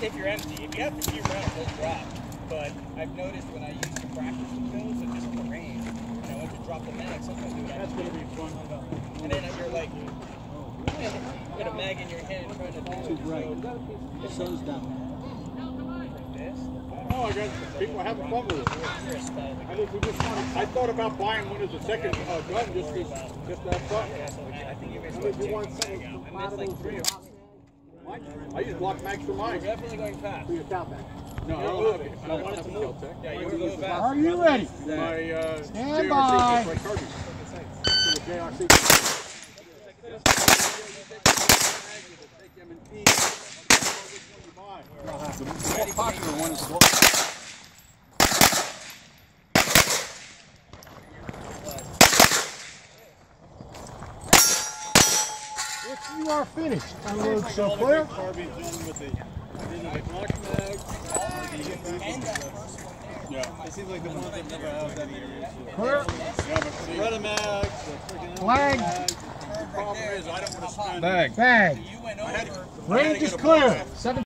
if you're empty. If you have a few rounds, they'll drop. But I've noticed when I used to practice with those, and just in the range, and I went to drop the mag, sometimes it would That's going to be fun. And then you're like, you got a mag in your hand trying to do it. Right. The sun's down. Like this. Oh, I got people having fun with it. I thought about buying one as a second gun just to have fun. I think you guys You want something compatible? I use block mags for mine. You're definitely going fast. for your top back. No, I don't have it. I want it to move. Yeah, you were moving fast. Are you ready? My Stand by. JRC, Kirby. The JRC. The more popular one is the If you are finished, unload so clear. Yeah. It seems like the one that never has that either. Clear. Yeah, but The red mags, the freaking Flag. the problem is I don't want to spend. Bag. You went over. Range is clear. 7